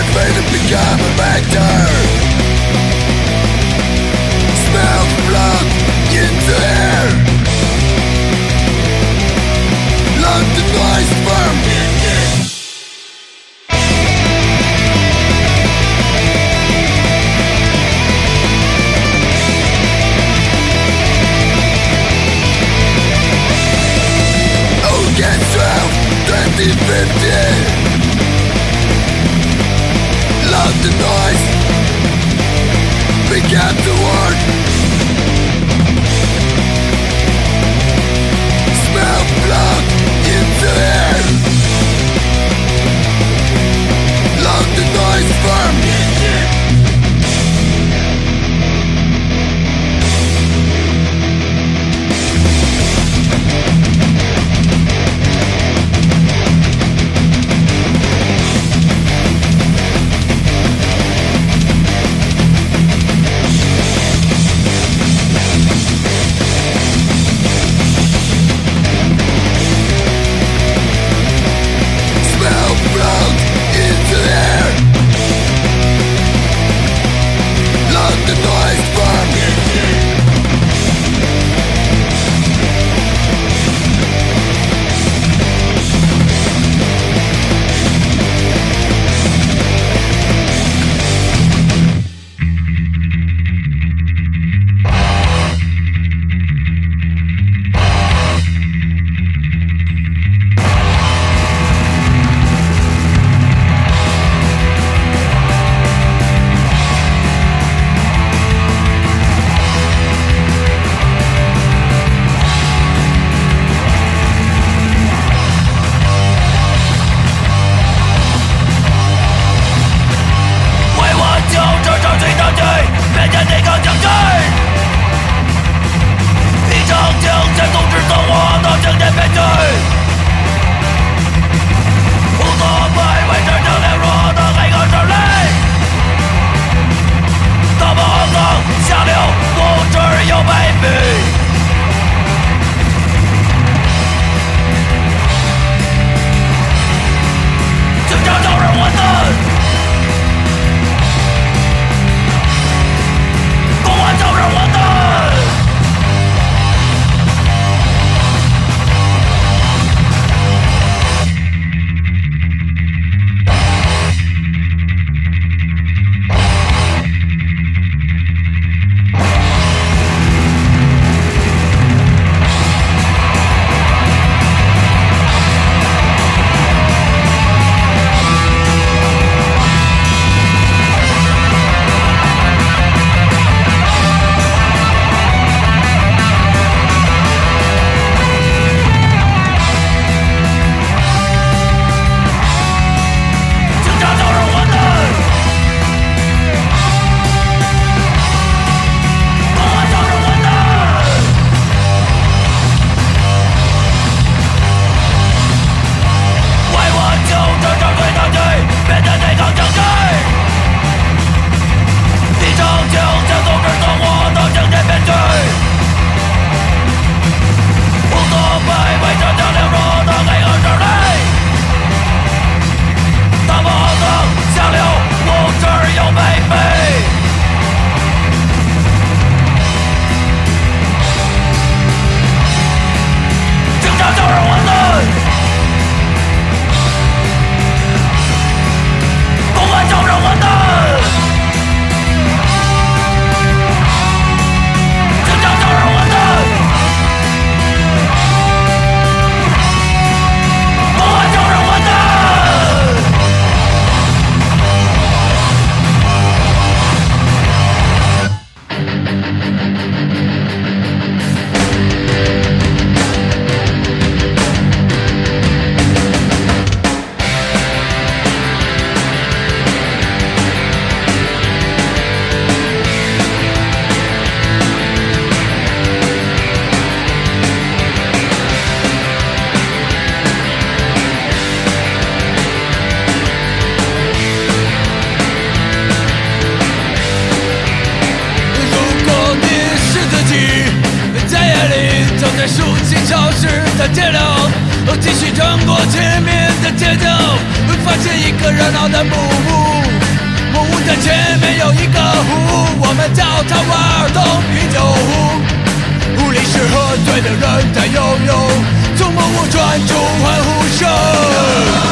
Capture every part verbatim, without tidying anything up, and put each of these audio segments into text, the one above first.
afraid to become a vector. Smell the blood in the air. Let the noise burn. August twelfth, twenty fifteen. Let the noise began to work. Smell blood in the air. Let the noise burn. 街道，继续穿过前面的街道，会发现一个热闹的幕布。 的前面有一个湖，我们叫它瓦尔东啤酒湖。湖里是喝醉的人在游泳，从梦雾传出欢呼声。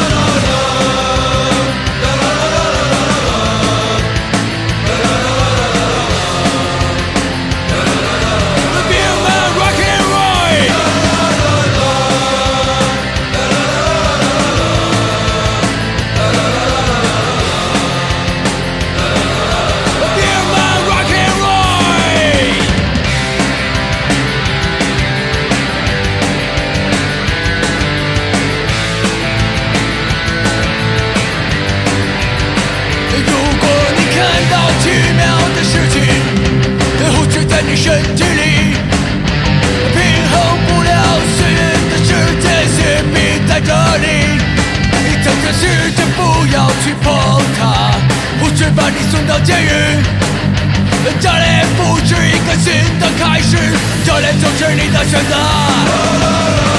你身体里平衡不了岁月的世界，血拼在这里。你等着时间，不要去碰它，不准把你送到监狱。这里不是一个新的开始，这里就是你的选择。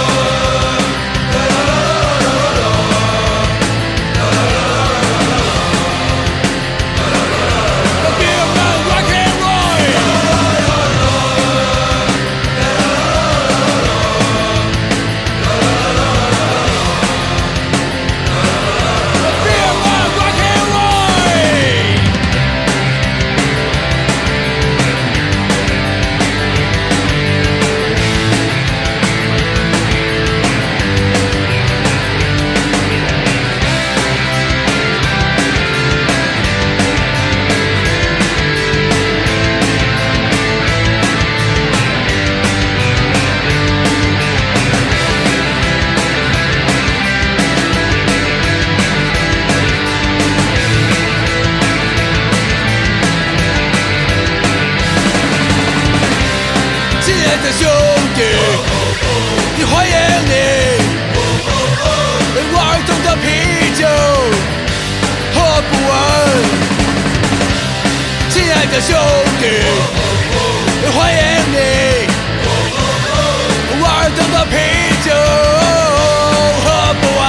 兄弟，你欢迎你，瓦尔东的啤酒喝不完。亲爱的兄弟，欢迎你，瓦尔东的啤酒喝不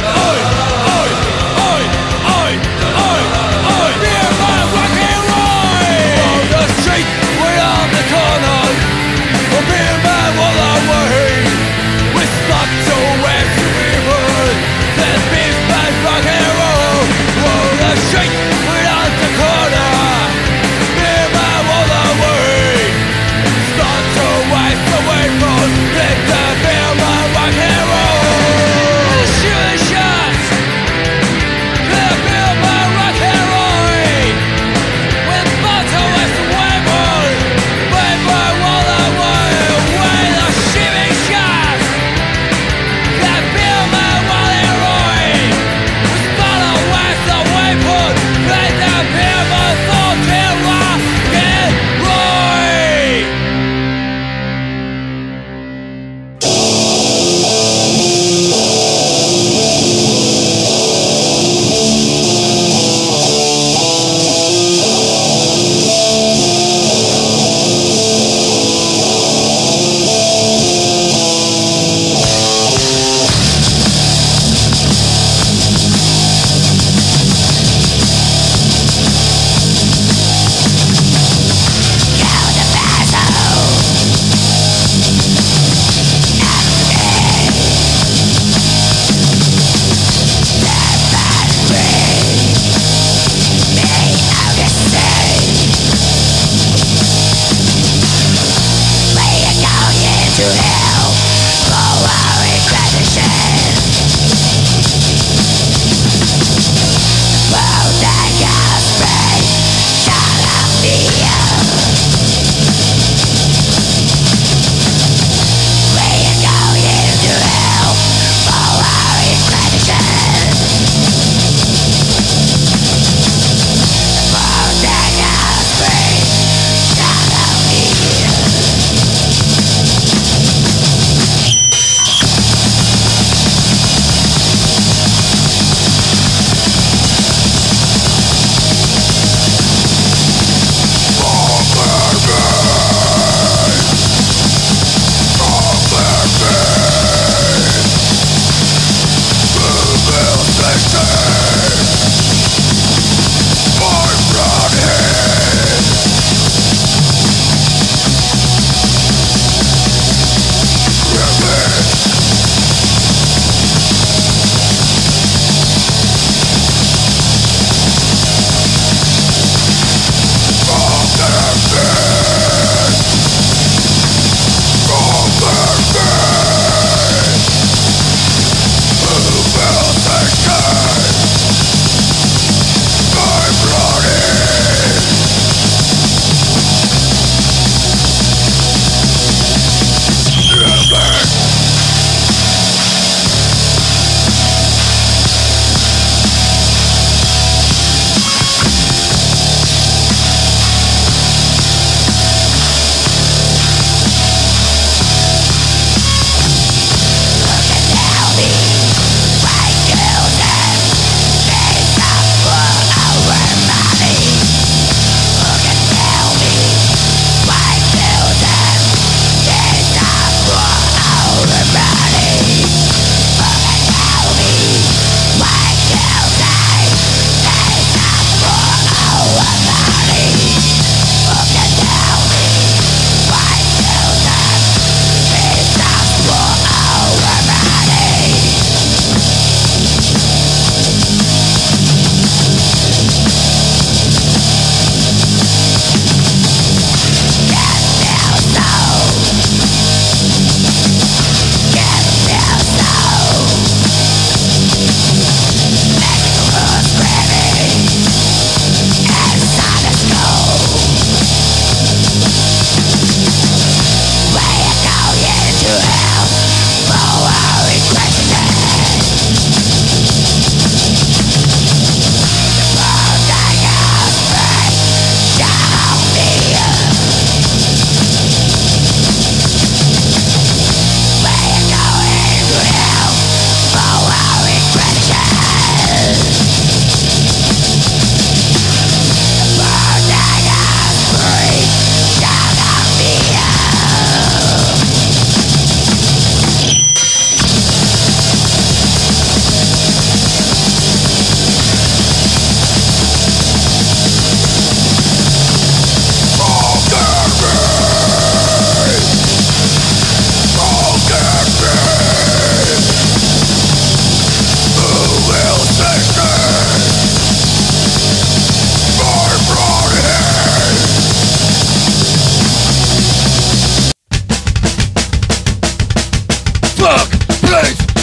完。Rock and roll!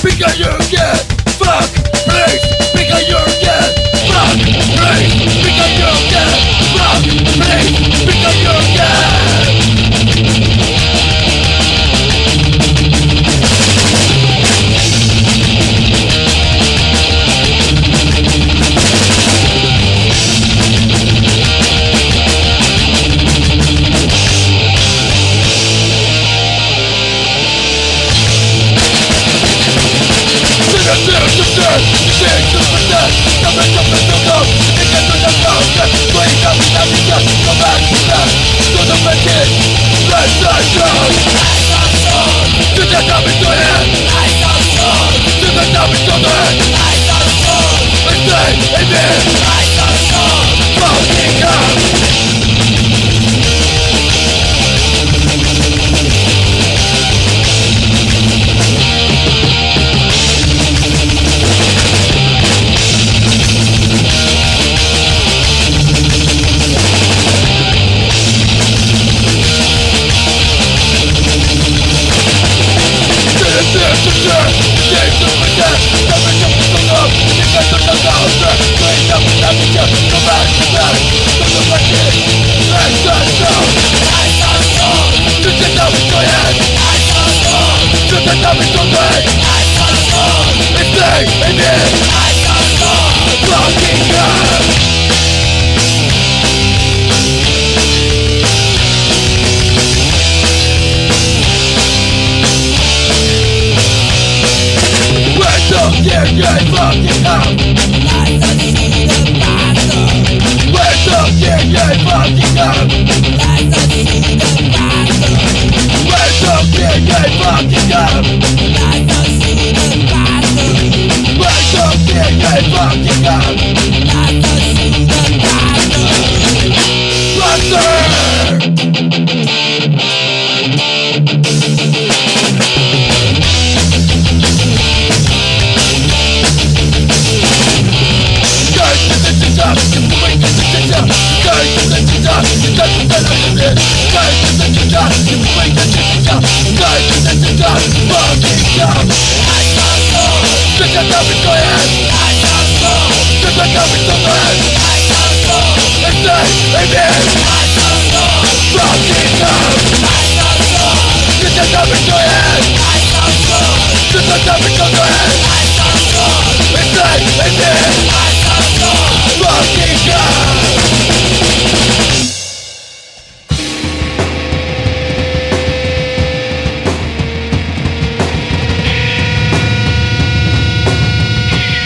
because you get fuck, please, because you get fuck, please, because you get fuck, please, because you get.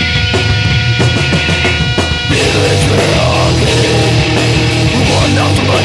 One of the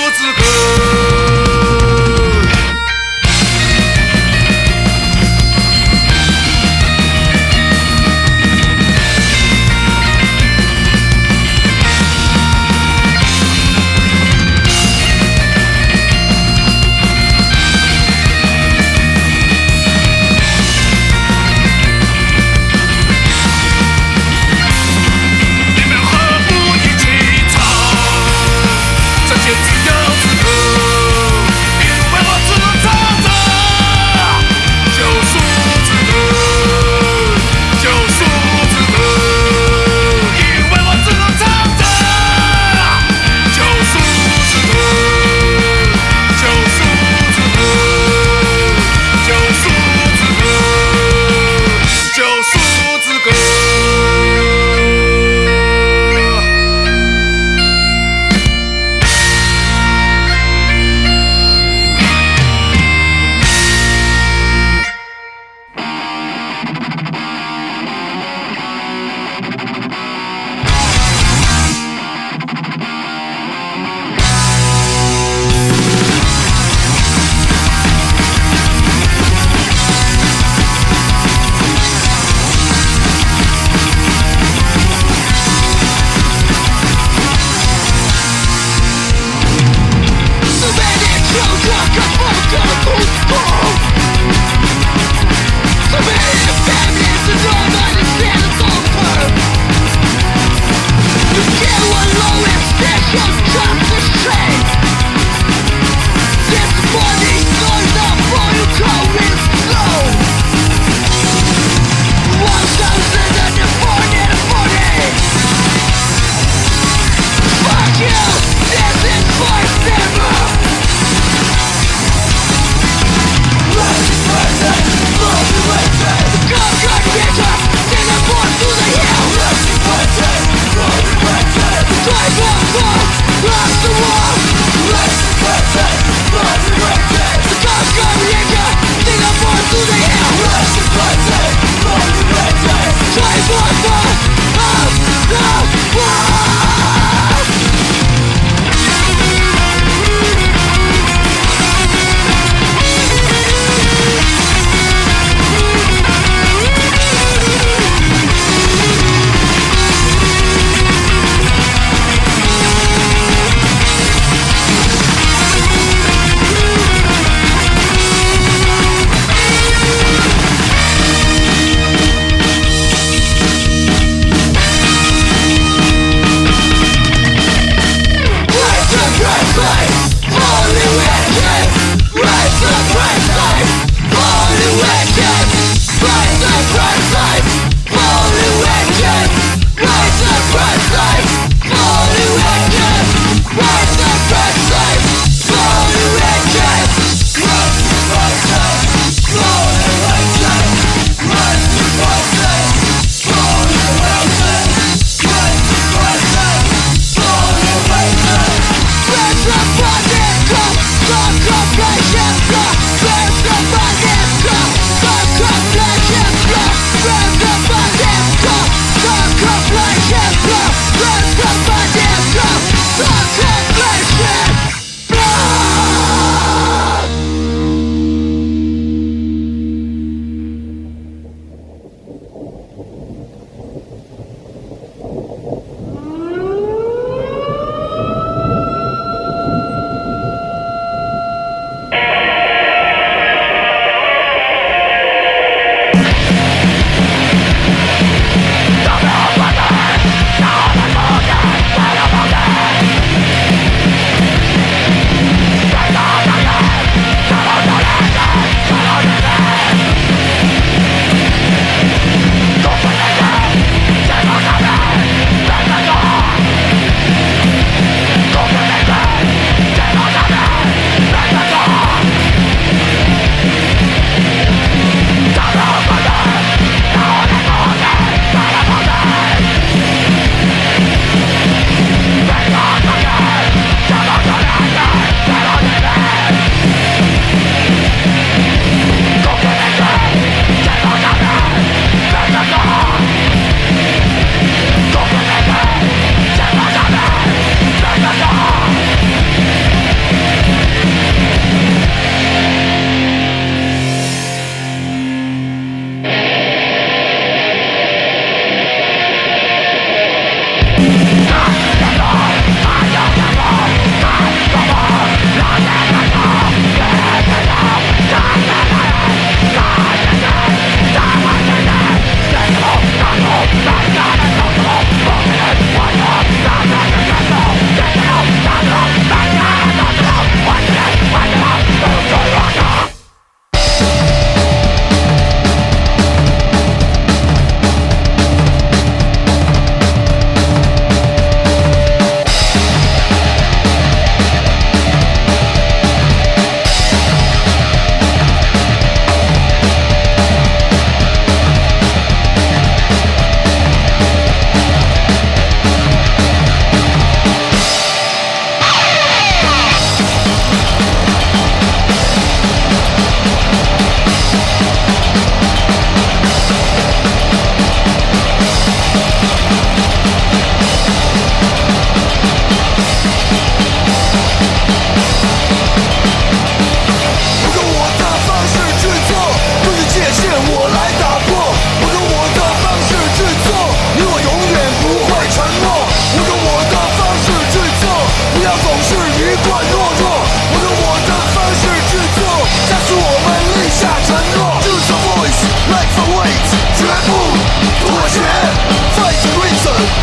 资格。你们何不一起唱？这些自由资格。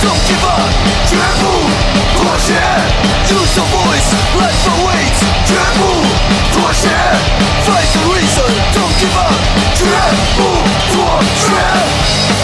Don't give up， 绝不妥协。Use your voice, life awaits， 绝不妥协。Fight the reason, don't give up， 绝不妥协。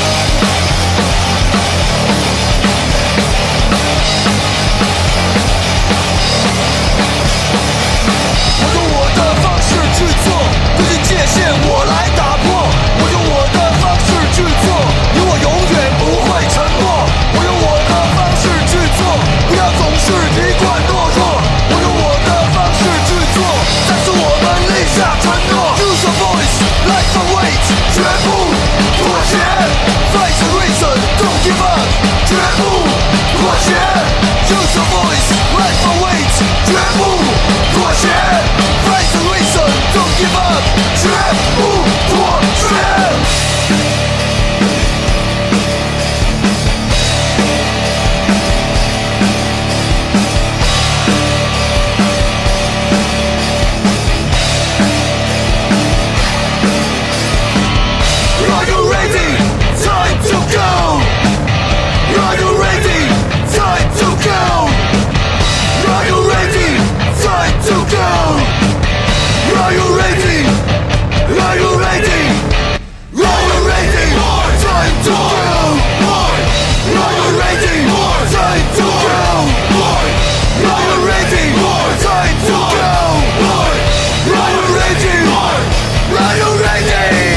我用我的方式去做，规定界限我来打破。我用我的方式去做，你我永远不会沉默。我用我的方式去做，不要总是一贯懦弱。我用我的方式去做，再次我们立下承诺。Use your voice, life awaits， 绝不妥协。Fight the reason, don't give up， 绝不妥协。Use your voice, life awaits， 绝不妥协。Fight the reason, don't give up， 绝不妥协。Are you ready? Time to go. Are you ready? Time to go. Are you ready? Time to go. Are you ready? Are you ready? Are you ready? Time to go. Are you ready? Time to go. Are you ready? Time to go. Are you ready? Are you ready?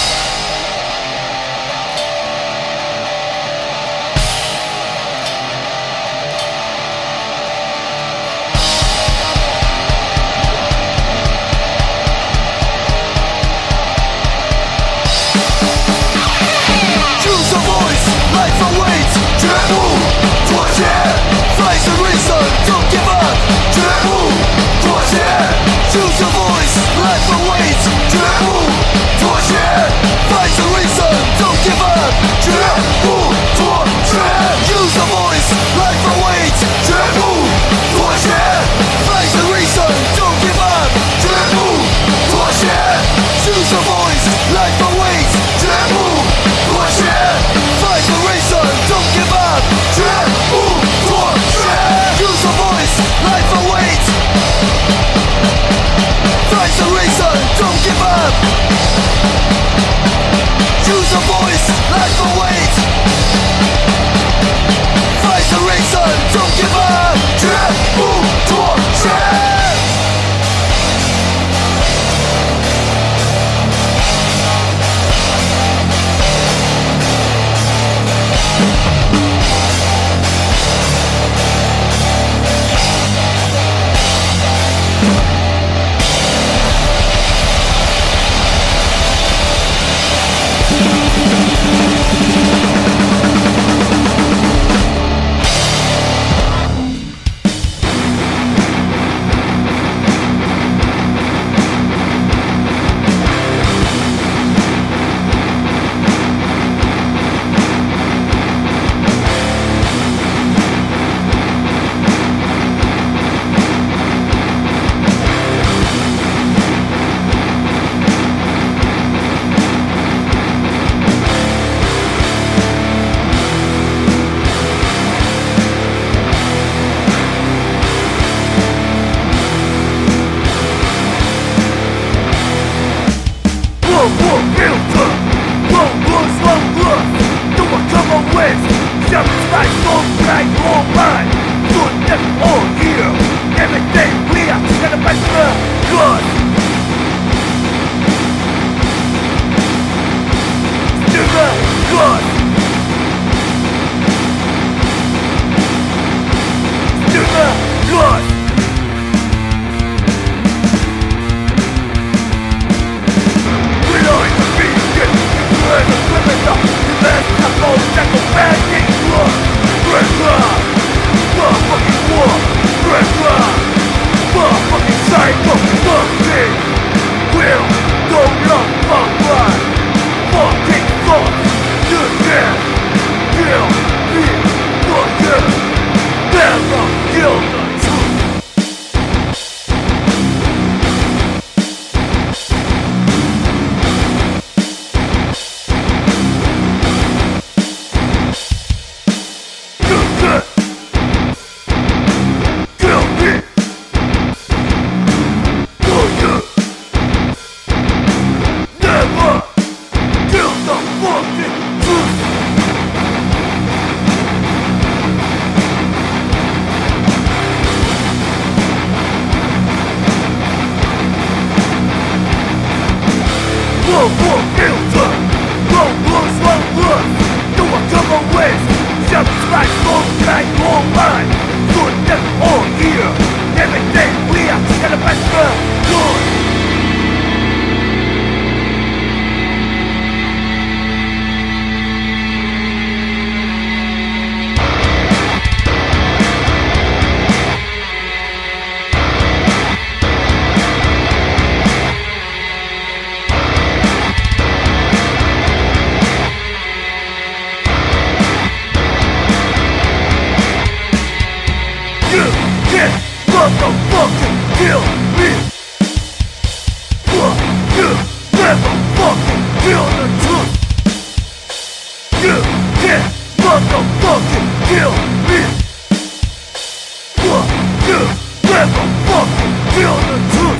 Life awaits， 绝不妥协。Fight the reason, don't give up， 绝不妥协。Choose your voice, life awaits， 绝不妥协。Fight the reason, don't give up， 绝不妥协。Use your voice, life awaits， 绝不妥协。Fight the reason, don't give up， 绝不妥协。Choose your voice, life awaits， 绝不妥协。Fight the reason, don't give up， 绝不妥协。Use your voice, life awaits。Fight the reason, don't give up。Use your voice, life awaits。Fight the reason, don't give up， 绝不妥协。 现了本色。Motherfucking kill me. You never fucking feel the truth. You can't motherfucking kill me. You never fucking feel the truth.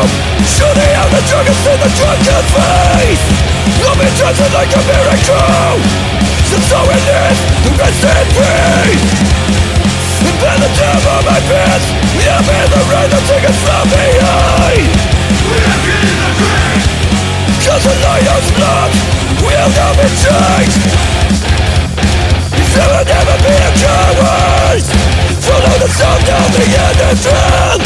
home, shooting out the dragons in the drunken face. Love me dancing like a miracle, since so we live to rest in peace. And by the time of my pants, we have been the rain that take us from behind. We have been in the grave, cause the lion's blood will not be changed. There will never be a coward. Follow the sound of the underground.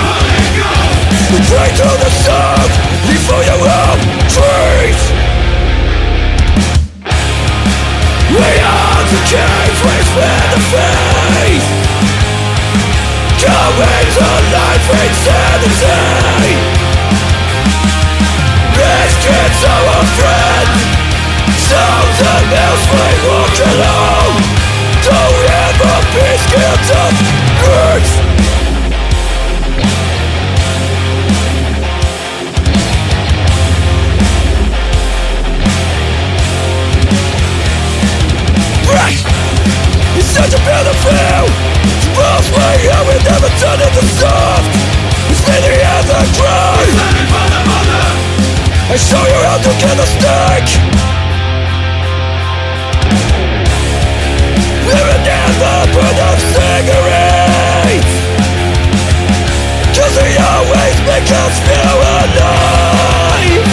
Pray to the sun before your own trees. We are the kings, we split the face. Going to life insanity. Biscuits our friend. Sounds and bells we walk alone. Don't we ever be scared of birds? It's such a battlefield. Both way and we never turn it to soft. It's leading as a cry. I show you how to get a stick. Living in the burn of cigarettes, cause they always make us feel alive.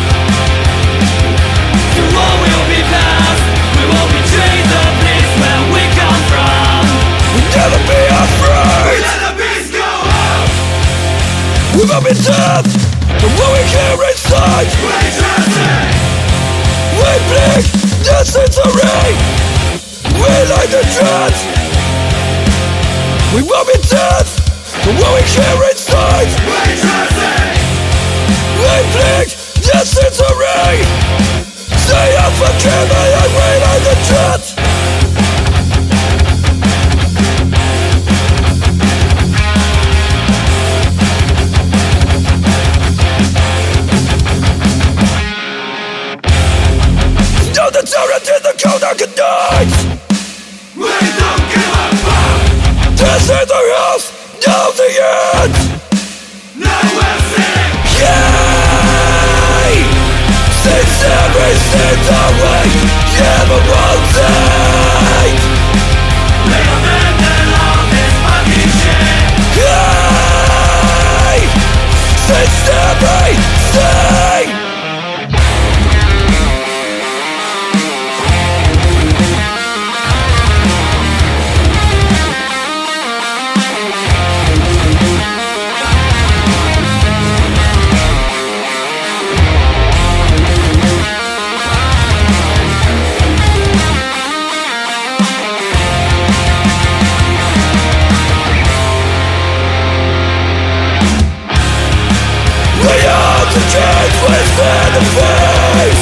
The war will be past, we won't betray the place where we come from. We'll never be afraid, let the beast go out. We will be dead, but what we hear inside, we trust it. We blink, this is a ring. We like the dread. We won't be dead, but what we hear inside, we trust it. We blink, yes it's a ring. Say I forgive me and we like the dread. Know the tyrant in the cold dark night. We don't give a fuck. This is the house, now the end. Now we're sitting. Yay! Since everything's the way you ever wanted. We abandon all this fucking shit. Yay! Since everything. The change was in the face.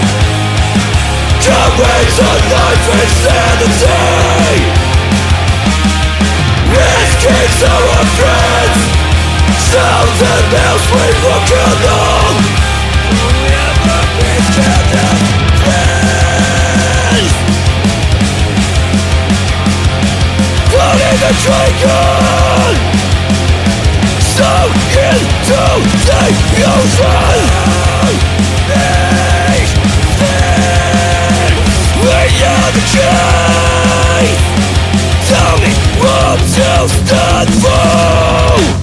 Courage on life insanity. Risking our friends. Sounds and bells we walk along. Will we ever be scared of this? Pulling the trigger. So into the ocean. We are the chain. Tell me what to stand for.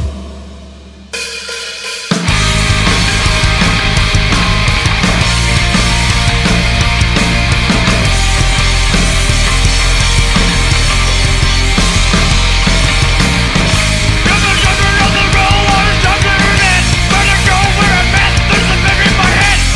Better go, we're a mess, there's a memory in my head.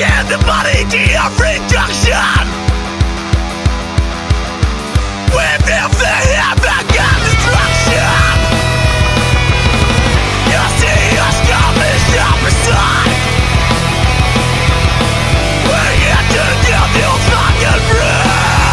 give the body of reduction. We build the epic of destruction. You see us coming side by side. We're here to give you fucking free.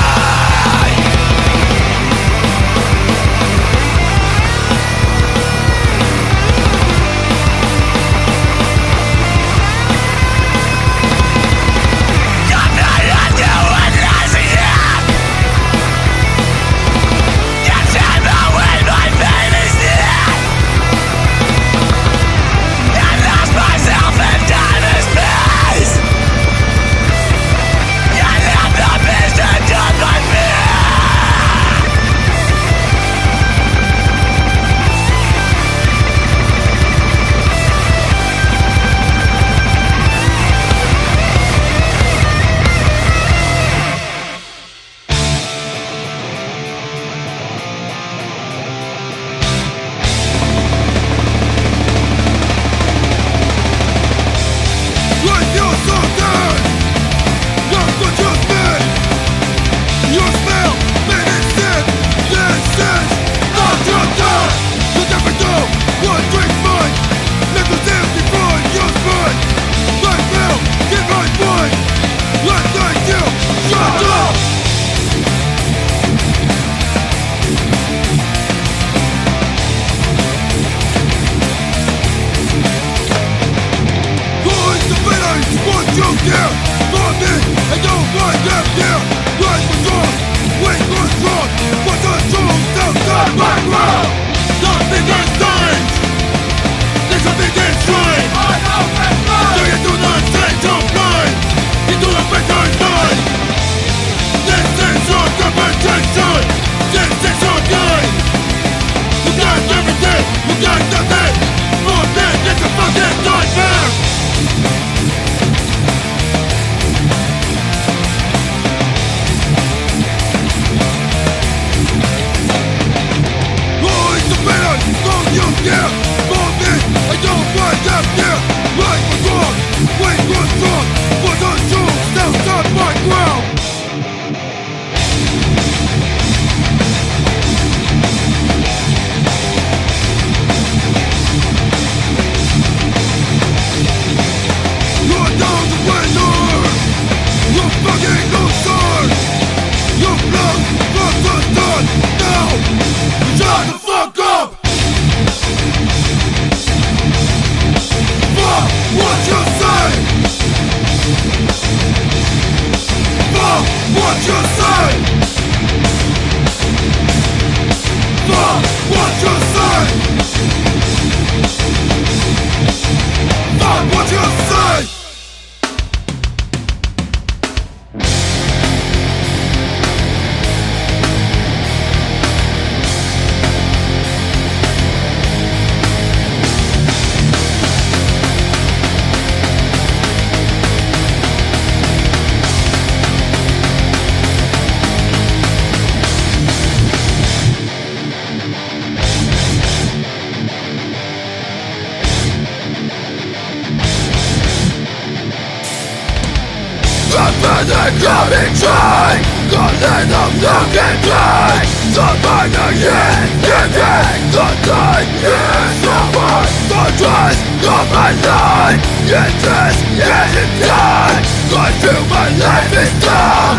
Coming try, calling them looking blind. Surviving in living, the time is over. The trust of my life, interest in time. I feel my life is done,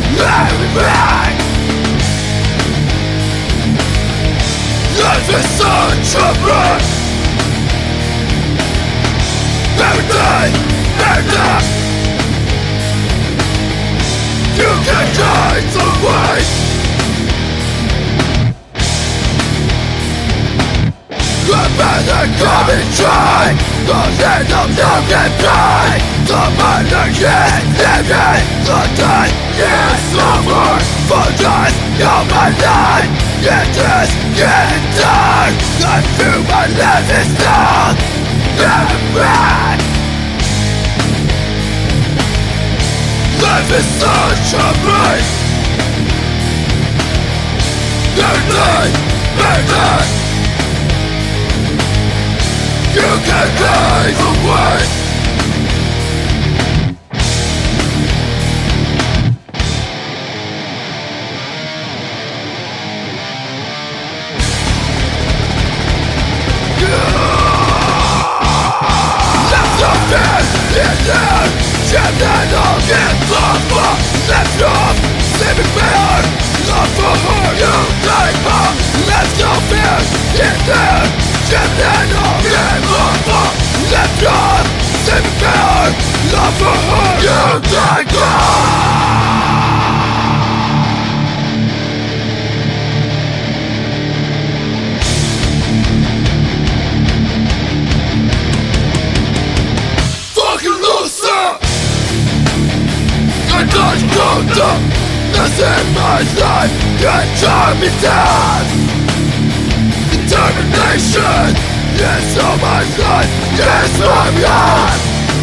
everything. Life is such a breath. Everything, everything. You can guide the way. Prepare and come and try. The end of looking blind. The money is living. The time is over. For just human life, it is getting dark. I feel my life is done. Everything. Life is such a break. Everything, everything. You can guide the way. give up, fuck, left off, saving better, love for her, you take more, left no fear, get there, get there, no, give up, fuck, left off, saving better, love for her, you take more. I don't go down. Nothing in my life can turn me down. Determination is all my life, is my heart.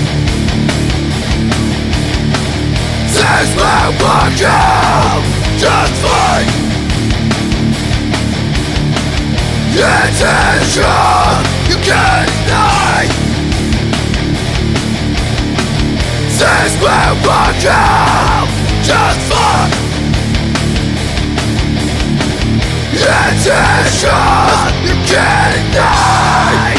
Things will work out just fine. Intention you can't deny. Things will work out just fine. Intention you can't deny.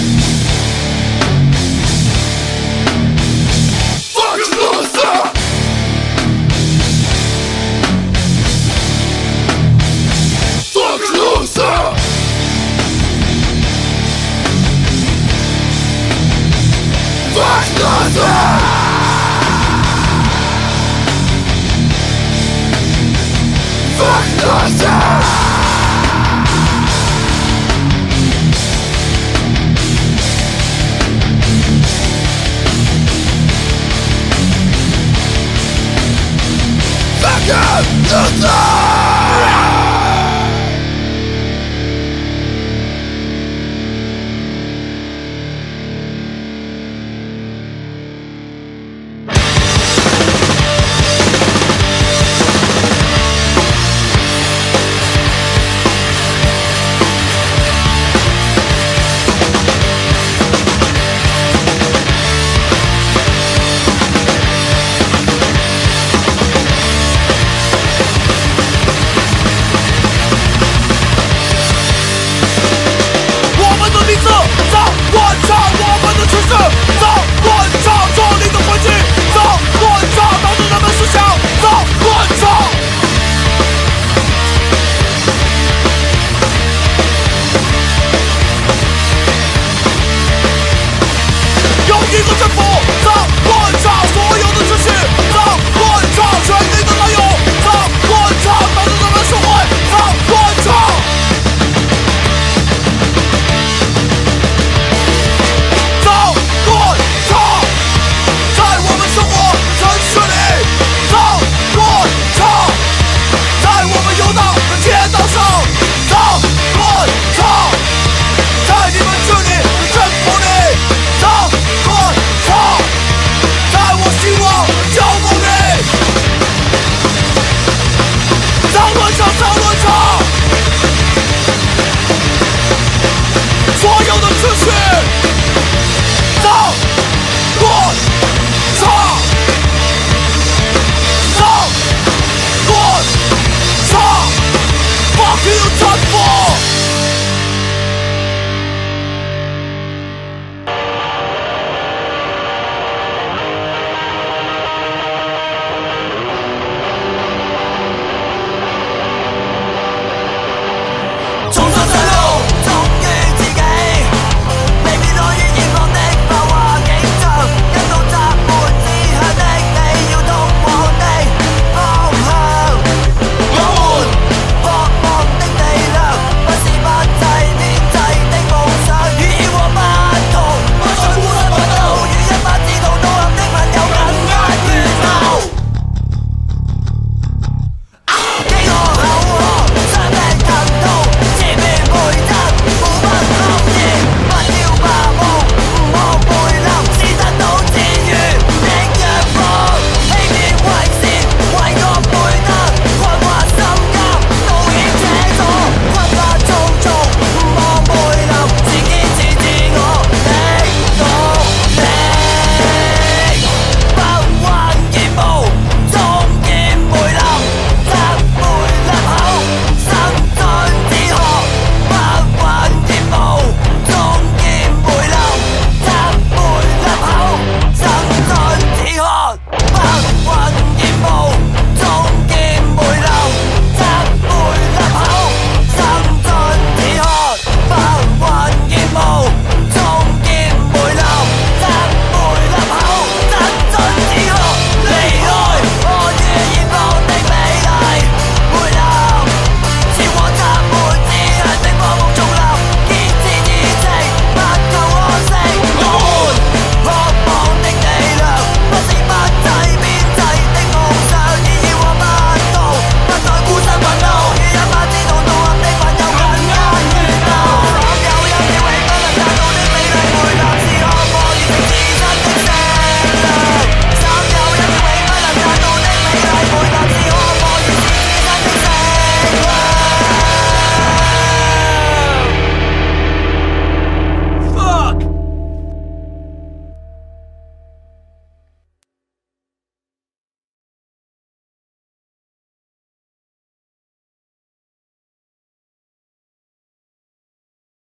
Fuck you, loser. Fuck you, loser. Fuck you, loser. Fuck yourself! Fuck you, loser!